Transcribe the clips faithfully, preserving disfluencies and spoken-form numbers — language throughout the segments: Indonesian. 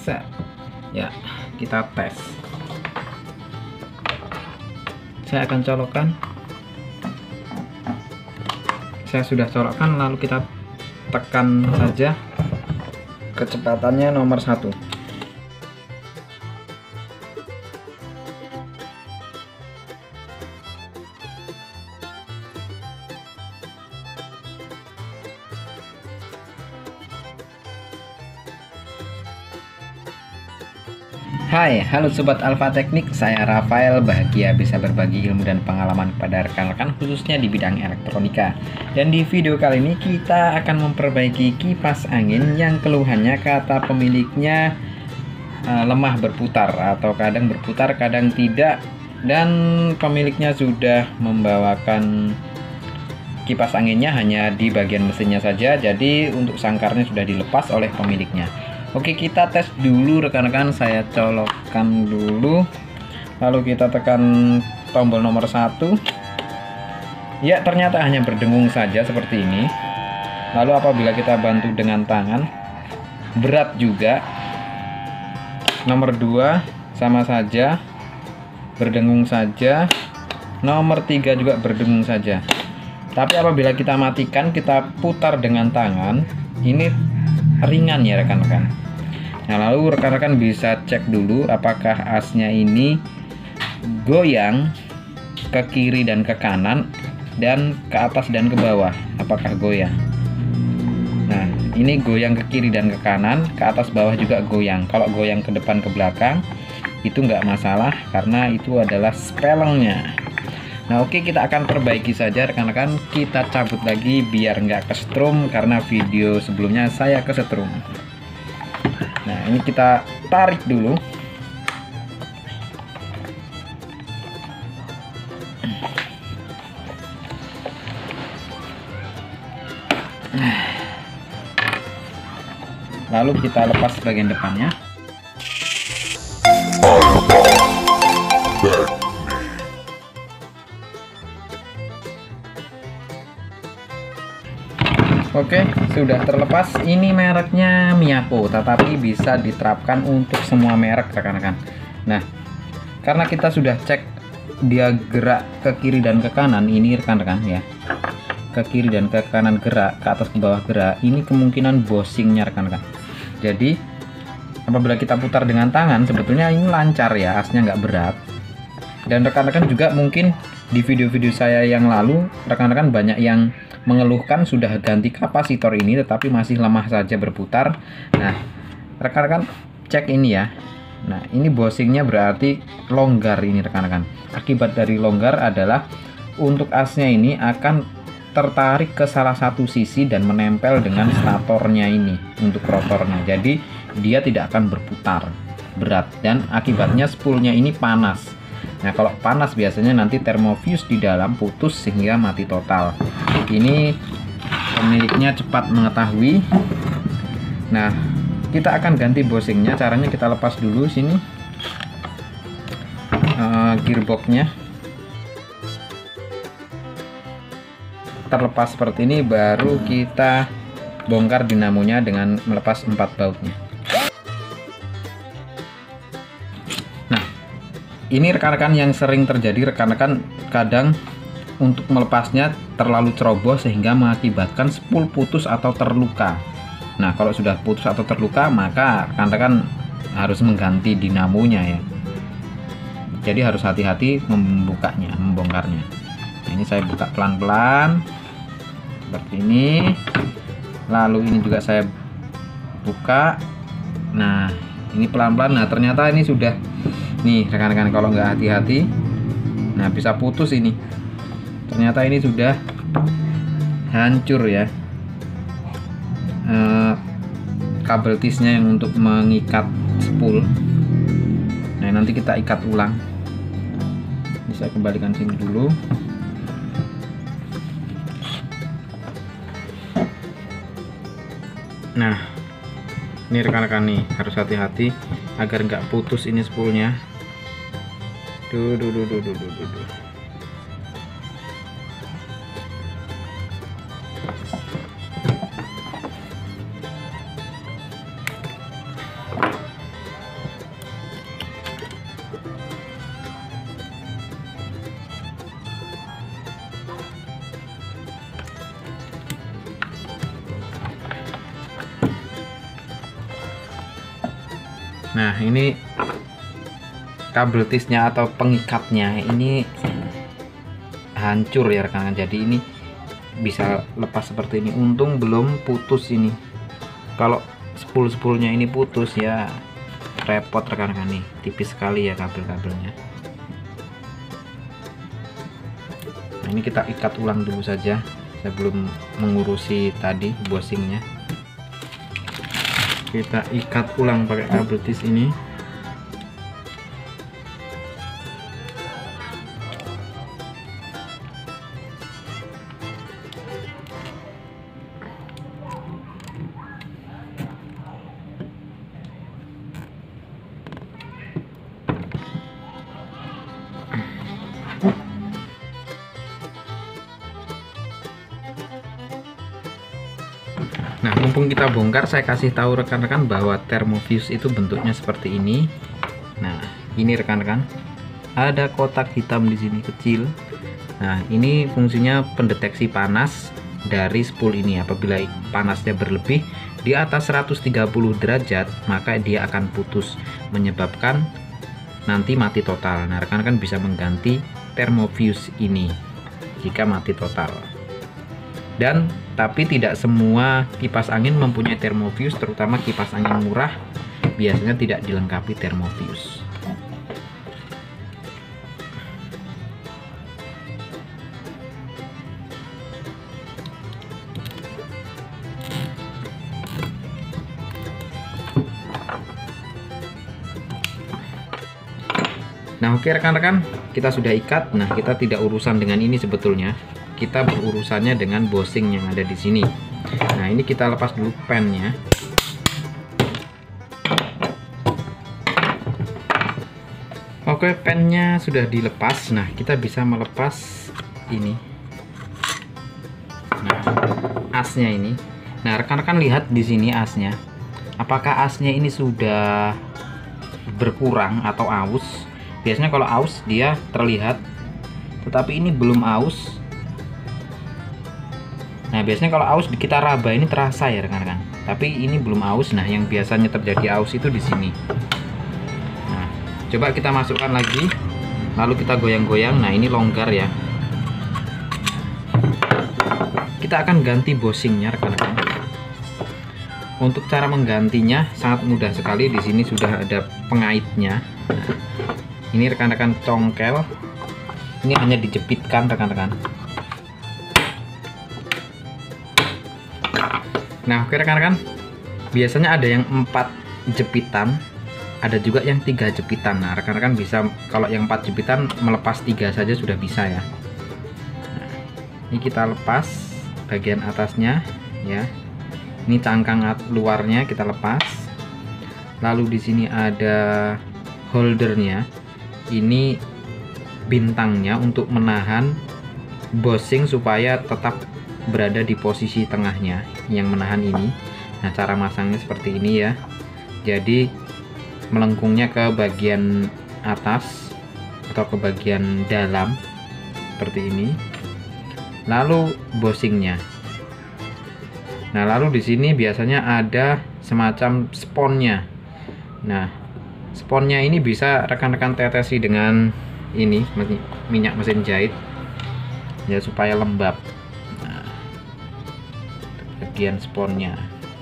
Set. Ya, kita tes. Saya akan colokkan. Saya sudah colokkan, lalu kita tekan saja kecepatannya nomor satu. Hai, halo Sobat Alfa Teknik, saya Rafael, bahagia bisa berbagi ilmu dan pengalaman kepada rekan-rekan khususnya di bidang elektronika. Dan di video kali ini kita akan memperbaiki kipas angin yang keluhannya kata pemiliknya uh, lemah berputar atau kadang berputar kadang tidak, dan pemiliknya sudah membawakan kipas anginnya hanya di bagian mesinnya saja, jadi untuk sangkarnya sudah dilepas oleh pemiliknya. Oke, kita tes dulu rekan-rekan. Saya colokkan dulu, lalu kita tekan tombol nomor satu. Ya, ternyata hanya berdengung saja seperti ini. Lalu apabila kita bantu dengan tangan, berat juga. Nomor dua sama saja, berdengung saja. Nomor tiga juga berdengung saja. Tapi apabila kita matikan, kita putar dengan tangan, ini ringan ya rekan-rekan. Nah, lalu rekan-rekan bisa cek dulu apakah asnya ini goyang ke kiri dan ke kanan dan ke atas dan ke bawah, apakah goyang. Nah, ini goyang ke kiri dan ke kanan, ke atas bawah juga goyang. Kalau goyang ke depan ke belakang itu nggak masalah karena itu adalah spelengnya. Nah, oke, kita akan perbaiki saja rekan-rekan. Kita cabut lagi biar nggak kesetrum karena video sebelumnya saya kesetrum. Nah, ini kita tarik dulu. Lalu kita lepas bagian depannya. Oke, sudah terlepas. Ini mereknya Miyako, tetapi bisa diterapkan untuk semua merek rekan-rekan. Nah, karena kita sudah cek dia gerak ke kiri dan ke kanan, ini rekan-rekan ya, ke kiri dan ke kanan gerak, ke atas ke bawah gerak, ini kemungkinan bosingnya rekan-rekan. Jadi apabila kita putar dengan tangan, sebetulnya ini lancar ya, asnya nggak berat. Dan rekan-rekan juga mungkin di video-video saya yang lalu, rekan-rekan banyak yang mengeluhkan sudah ganti kapasitor ini tetapi masih lemah saja berputar. Nah, rekan-rekan cek ini ya. Nah, ini bosingnya berarti longgar ini rekan-rekan. Akibat dari longgar adalah untuk asnya ini akan tertarik ke salah satu sisi dan menempel dengan statornya ini untuk rotornya. Jadi dia tidak akan berputar berat dan akibatnya spoolnya ini panas. Nah, kalau panas biasanya nanti termofuse di dalam putus sehingga mati total. Ini pemiliknya cepat mengetahui. Nah, kita akan ganti bosingnya. Caranya kita lepas dulu sini uh, gearboxnya. Terlepas seperti ini, baru kita bongkar dinamonya dengan melepas empat bautnya. Ini rekan-rekan yang sering terjadi, rekan-rekan kadang untuk melepasnya terlalu ceroboh sehingga mengakibatkan spool putus atau terluka. Nah, kalau sudah putus atau terluka, maka rekan-rekan harus mengganti dinamonya ya. Jadi harus hati-hati membukanya, membongkarnya. Nah, ini saya buka pelan-pelan seperti ini. Lalu ini juga saya buka. Nah, ini pelan-pelan. Nah, ternyata ini sudah, nih rekan-rekan, kalau nggak hati-hati, nah bisa putus ini. Ternyata ini sudah hancur ya, e, kabel tisnya yang untuk mengikat spool. Nah, nanti kita ikat ulang. Bisa kembalikan sini dulu. Nah, ini rekan-rekan nih harus hati-hati agar nggak putus ini spoolnya. Duh, duh, duh, duh, duh, duh, duh. Nah, ini kabel tisnya atau pengikatnya ini hancur ya rekan-rekan. Jadi ini bisa lepas seperti ini. Untung belum putus ini. Kalau spool-spoolnya ini putus ya repot rekan-rekan nih. Tipis sekali ya kabel-kabelnya. Nah, ini kita ikat ulang dulu saja sebelum mengurusi tadi bosingnya. Kita ikat ulang pakai kabel tis ini. Nah, mumpung kita bongkar, saya kasih tahu rekan-rekan bahwa thermofuse itu bentuknya seperti ini. Nah, ini rekan-rekan, ada kotak hitam di sini kecil. Nah, ini fungsinya pendeteksi panas dari spool ini. Apabila panasnya berlebih di atas seratus tiga puluh derajat, maka dia akan putus, menyebabkan nanti mati total. Nah, rekan-rekan bisa mengganti thermofuse ini jika mati total. Dan tapi tidak semua kipas angin mempunyai thermofuse, terutama kipas angin murah biasanya tidak dilengkapi thermofuse. Nah, oke rekan-rekan, kita sudah ikat. Nah, kita tidak urusan dengan ini sebetulnya. Kita berurusannya dengan bosing yang ada di sini. Nah, ini kita lepas dulu pennya. Oke, pennya sudah dilepas. Nah, kita bisa melepas ini. Nah, asnya ini. Nah, rekan-rekan lihat di sini asnya. Apakah asnya ini sudah berkurang atau aus? Biasanya kalau aus dia terlihat, tetapi ini belum aus. Nah, biasanya kalau aus kita raba ini terasa ya rekan-rekan, tapi ini belum aus. Nah, yang biasanya terjadi aus itu di sini. Nah, coba kita masukkan lagi, lalu kita goyang-goyang. Nah, ini longgar ya. Kita akan ganti bosingnya rekan-rekan. Untuk cara menggantinya sangat mudah sekali. Di sini sudah ada pengaitnya. Nah, ini rekan-rekan congkel. Ini hanya dijepitkan rekan-rekan. Nah, oke rekan-rekan, biasanya ada yang empat jepitan, ada juga yang tiga jepitan. Nah, rekan-rekan bisa kalau yang empat jepitan melepas tiga saja sudah bisa ya. Nah, ini kita lepas bagian atasnya ya. Ini cangkang luarnya kita lepas. Lalu di sini ada holdernya. Ini bintangnya untuk menahan bosing supaya tetap berada di posisi tengahnya yang menahan ini. Nah, cara masangnya seperti ini ya. Jadi melengkungnya ke bagian atas atau ke bagian dalam seperti ini. Lalu bosingnya. Nah, lalu di sini biasanya ada semacam sponnya. Nah, sponnya ini bisa rekan-rekan tetesi dengan ini minyak mesin jahit ya supaya lembab. Bagian sponnya.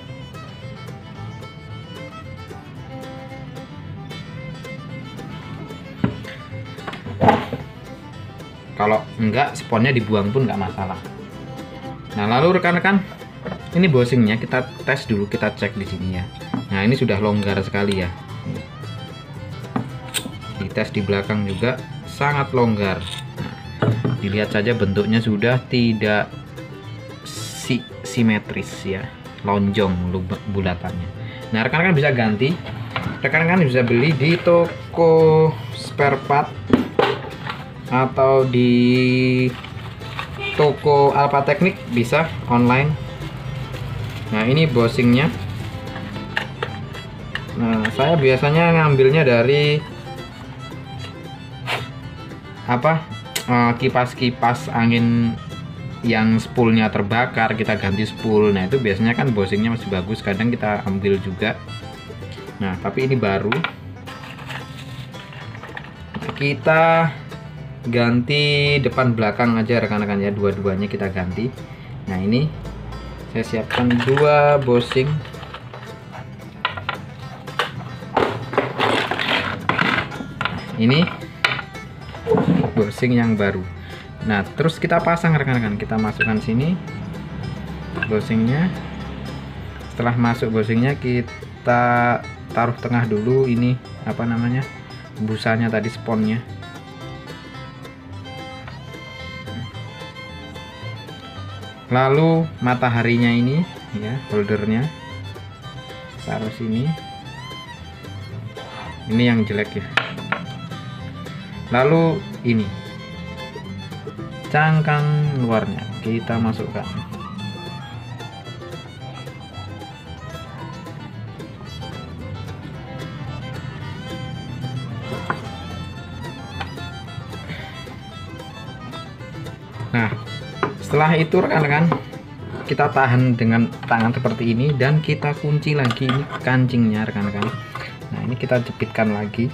Kalau enggak, sponnya dibuang pun enggak masalah. Nah, lalu rekan-rekan, ini bosingnya kita tes dulu, kita cek di sini ya. Nah, ini sudah longgar sekali ya. Dites di belakang juga sangat longgar. Nah, dilihat saja bentuknya sudah tidak si simetris ya, lonjong bulatannya. Nah, rekan-rekan bisa ganti. Rekan-rekan bisa beli di toko spare part atau di toko Alpha Teknik, bisa online. Nah, ini bosingnya. Nah, saya biasanya ngambilnya dari apa kipas-kipas angin yang spoolnya terbakar, kita ganti spool. Nah, itu biasanya kan bosingnya masih bagus, kadang kita ambil juga. Nah, tapi ini baru. Kita ganti depan belakang aja rekan-rekan ya, dua-duanya kita ganti. Nah, ini saya siapkan dua bushing. Ini bushing yang baru. Nah, terus kita pasang rekan-rekan. Kita masukkan sini bushingnya. Setelah masuk bushingnya, kita taruh tengah dulu ini apa namanya, busanya tadi, sponnya. Lalu mataharinya ini ya, holdernya taruh sini. Ini yang jelek ya. Lalu ini cangkang luarnya kita masukkan. Nah, setelah itu rekan-rekan, kita tahan dengan tangan seperti ini dan kita kunci lagi ini kancingnya rekan-rekan. Nah, ini kita jepitkan lagi.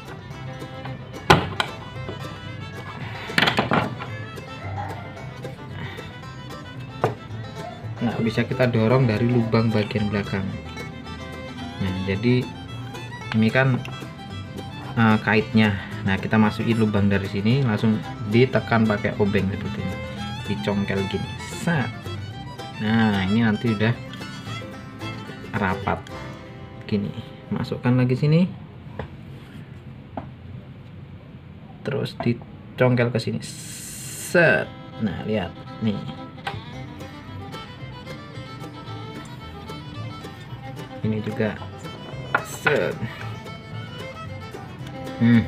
Nah, bisa kita dorong dari lubang bagian belakang. Nah, jadi ini kan uh, kaitnya. Nah, kita masukin lubang dari sini, langsung ditekan pakai obeng seperti ini, dicongkel gini. Set. Nah, ini nanti udah rapat gini. Masukkan lagi sini, terus dicongkel ke sini. Set. Nah, lihat nih. Ini juga. Set. Hmm.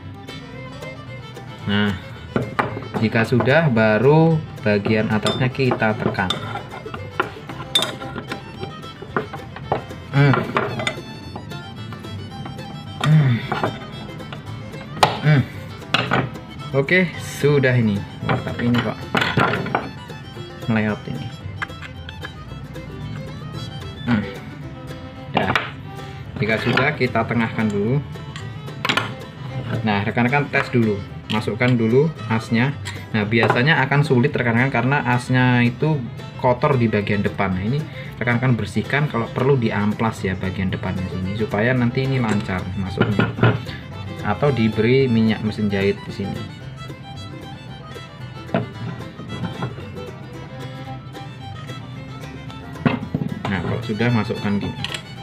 Nah, jika sudah, baru bagian atasnya kita tekan. Hmm. Hmm. Hmm. Oke, sudah ini. Oh, tapi ini kok meleot ini. Hmm. Dah. Jika sudah, kita tengahkan dulu. Nah, rekan-rekan tes dulu, masukkan dulu asnya. Nah, biasanya akan sulit rekan-rekan karena asnya itu kotor di bagian depan. Nah, ini rekan-rekan bersihkan, kalau perlu diamplas ya bagian depannya sini supaya nanti ini lancar masuknya. Atau diberi minyak mesin jahit di sini. Nah, kalau sudah, masukkan gini.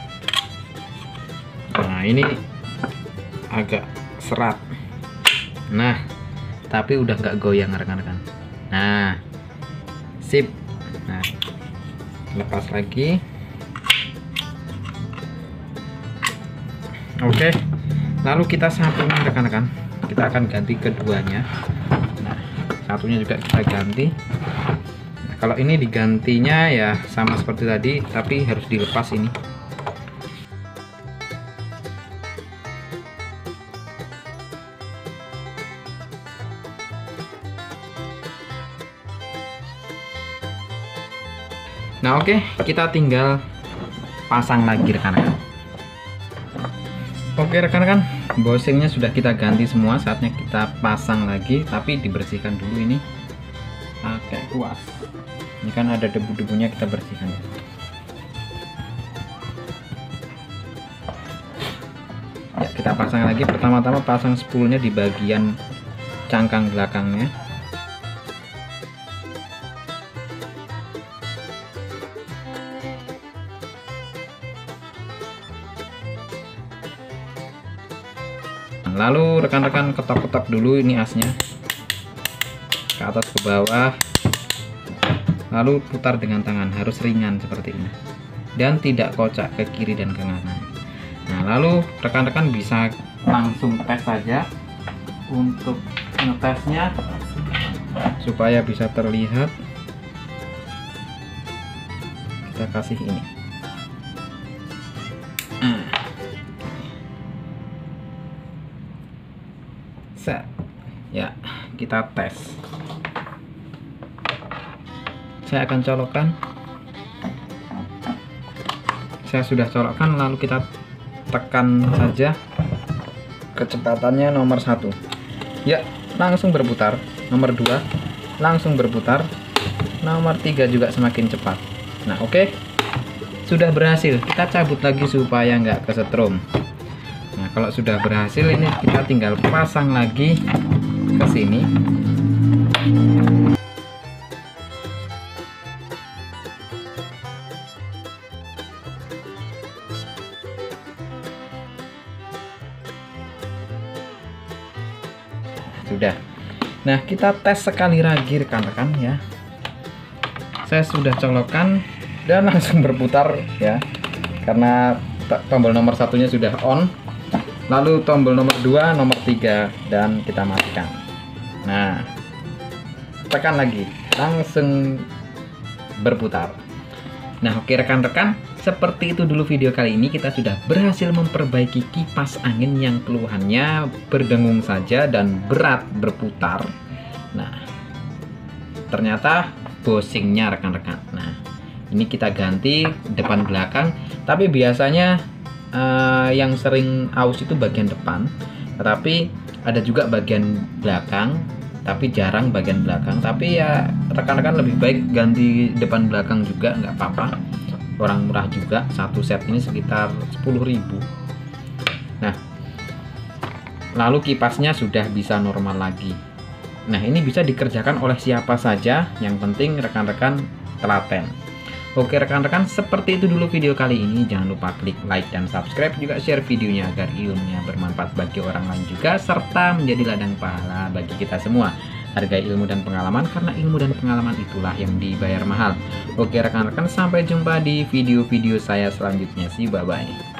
Nah, ini agak serat. Nah, tapi udah nggak goyang rekan-rekan. Nah, sip. Nah, lepas lagi. Oke, lalu kita satunya rekan-rekan, kita akan ganti keduanya. Nah, satunya juga kita ganti. Nah, kalau ini digantinya ya sama seperti tadi, tapi harus dilepas ini. Nah, oke, kita tinggal pasang lagi rekan-rekan. Oke rekan-rekan, bushingnya sudah kita ganti semua, saatnya kita pasang lagi, tapi dibersihkan dulu ini pakai kuas. Ini kan ada debu-debunya, kita bersihkan ya. Ya, kita pasang lagi. Pertama-tama pasang spoolnya di bagian cangkang belakangnya. Lalu rekan-rekan ketok-ketok dulu ini asnya ke atas ke bawah, lalu putar dengan tangan, harus ringan seperti ini dan tidak kocak ke kiri dan ke kanan. Nah, lalu rekan-rekan bisa langsung tes saja. Untuk ngetesnya supaya bisa terlihat, kita kasih ini. Set. Ya, kita tes. Saya akan colokkan. Saya sudah colokkan, lalu kita tekan saja kecepatannya nomor satu. Ya, langsung berputar. Nomor dua langsung berputar. Nomor tiga juga semakin cepat. Nah, oke. Okay. Sudah berhasil. Kita cabut lagi supaya nggak kesetrum. Nah, kalau sudah berhasil ini kita tinggal pasang lagi ke sini. Sudah. Nah, kita tes sekali lagi rekan-rekan ya. Saya sudah colokkan dan langsung berputar ya. Karena tombol nomor satunya sudah on. Lalu tombol nomor dua, nomor tiga dan kita matikan. Nah, tekan lagi, langsung berputar. Nah, oke rekan-rekan, seperti itu dulu video kali ini. Kita sudah berhasil memperbaiki kipas angin yang keluhannya berdengung saja dan berat berputar. Nah, ternyata bosingnya rekan-rekan. Nah, ini kita ganti depan belakang. Tapi biasanya uh, yang sering aus itu bagian depan, tetapi ada juga bagian belakang, tapi jarang bagian belakang. Tapi ya rekan-rekan lebih baik ganti depan belakang juga, nggak apa-apa. Orang murah juga, satu set ini sekitar sepuluh ribu. Nah, lalu kipasnya sudah bisa normal lagi. Nah, ini bisa dikerjakan oleh siapa saja, yang penting rekan-rekan telaten. Oke rekan-rekan, seperti itu dulu video kali ini. Jangan lupa klik like dan subscribe, juga share videonya agar ilmunya bermanfaat bagi orang lain juga, serta menjadi ladang pahala bagi kita semua. Hargai ilmu dan pengalaman, karena ilmu dan pengalaman itulah yang dibayar mahal. Oke rekan-rekan, sampai jumpa di video-video saya selanjutnya. See you, bye-bye.